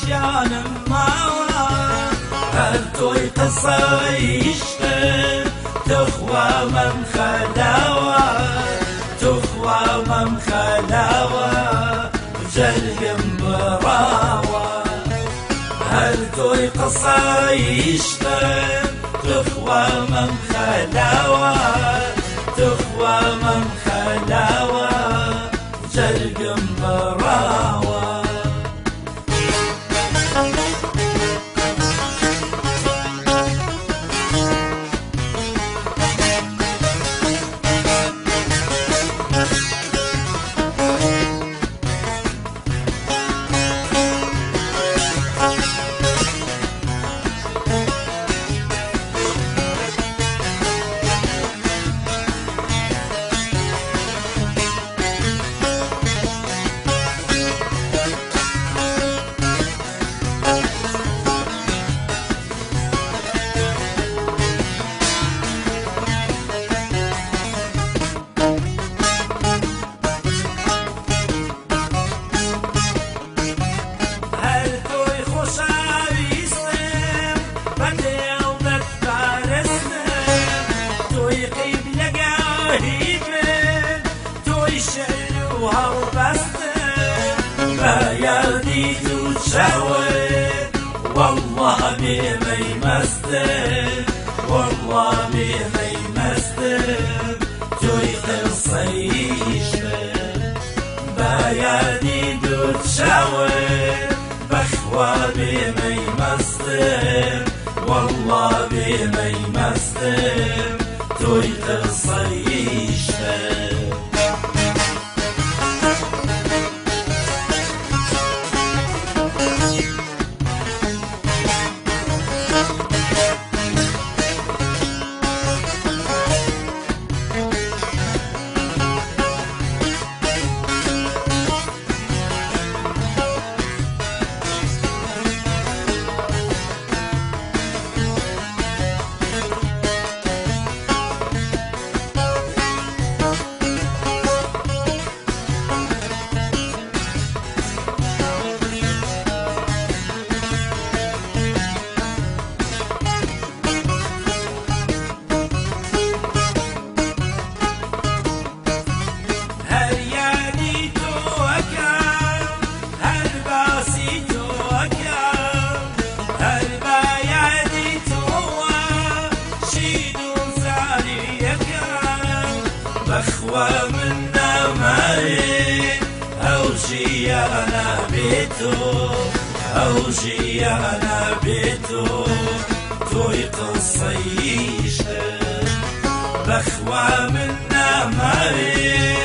عاشيان ماوا هل توي قصايشتن تخوى من خلاوة تخوى من خلاوة جلقم براوة هل توي قصايشتن تخوى من خلاوة تخوى من خلاوة جلقم براوة يالدي تتشاور والله بما يمستر والله بما يمستر تويق الصيشتر بيالدي تتشاور بخوى بما يمستر والله بما يمستر تويق الصيشتر بخوى منا ماري أوشي أنا بيتو أوشي أنا بيتو تويق الصيشة بخوى منا ماري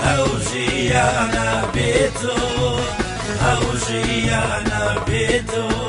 أوشي أنا بيتو أوشي أنا بيتو